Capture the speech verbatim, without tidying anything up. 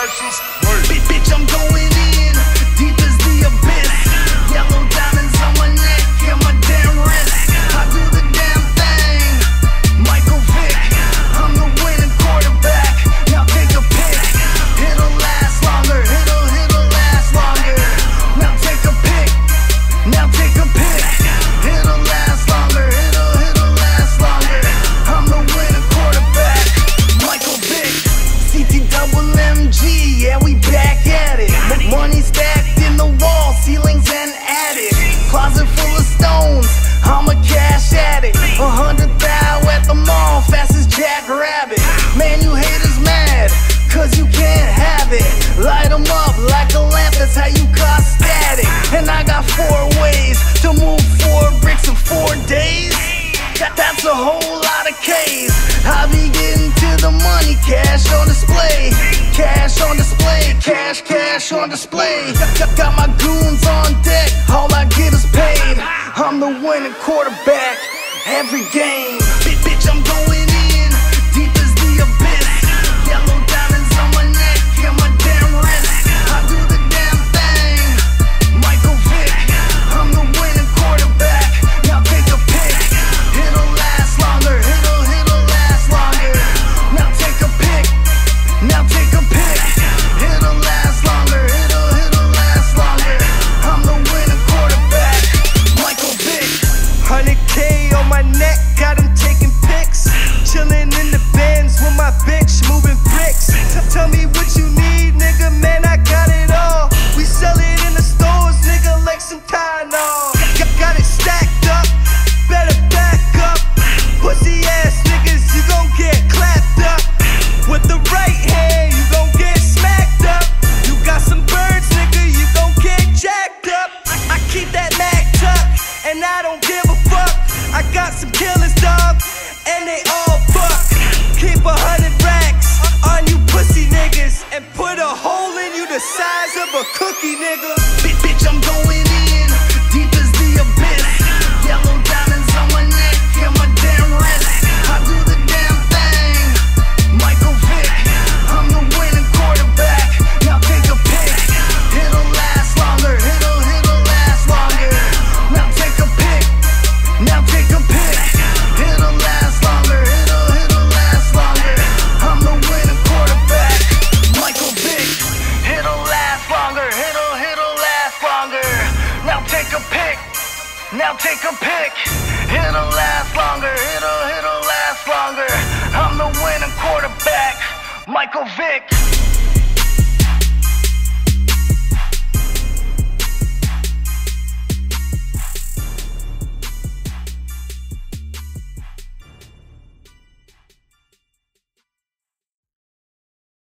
Texas. Wait. Bitch, I'm going in, deep as the abyss. Yellow diamonds on my neck and my damn wrist. I do the damn thing, Michael Vick. I'm the winning quarterback. Now take a pick. It'll last longer. It'll, it'll last longer. Now take a pick. Now take a pick. It'll last longer. It'll, it'll last longer. I'm the winning quarterback, Michael Vick. C T double M G, yeah, we back at it. Money stacked in the wall, ceilings and attic. Closet full of stones, I'm a cash addict. A hundred thou at the mall, fast as Jack Rabbit. Man, you haters mad, cause you can't have it. Light 'em up like a lamp, that's how you cause static. And I got four ways to move four bricks in four days. That, that's a whole lot of K's. I be getting to the money, cash on display. Cash on display, cash, cash on display. Got, got my goons on deck, all I get is paid. I'm the winning quarterback, every game. Bitch, bitch, I'm going in, deep as the abyss. Yellow diamonds on my neck and my damn wrist. I do the damn thing, Michael Vick. I'm the winning quarterback, now take a pick. It'll last longer, it'll, it'll last longer. Now take a pick, now take a pick. It'll last longer, it'll, it'll last longer. I'm the winning quarterback, Michael Vick. one hundred K on my neck, got him taking pics. Chillin' in the Benz with my bitch, moving bricks. T Tell me what you need, nigga, man, I got it all. We sell it in the stores, nigga, like some Tylenol. Got, got it stacked up, better back up. Pussy ass niggas, you gon' get clapped up. With the right hand, you gon' get smacked up. You got some birds, nigga, you gon' get jacked up. I, I keep that Mac tuck, and I don't give a fuck. I got some killers, dog, and they all fuck. Keep a hundred racks on you pussy niggas, and put a hole in you the size of a cookie, nigga. Bitch, bitch, I'm going in, deep as the abyss. Yellow diamonds on my neck and my damn wrist. I do the damn thing, Michael Vick. I'm the winning quarterback, now take a pick. It'll last longer, it'll, it'll last longer. Now take a pick, now take a pick. It'll last longer, it'll, it'll last longer. I'm the winning quarterback, Michael Vick. It'll last longer, it'll, it'll last longer. Now take a pick, now take a pick. It'll last longer, it'll, it'll last longer. I'm the winning quarterback, Michael Vick.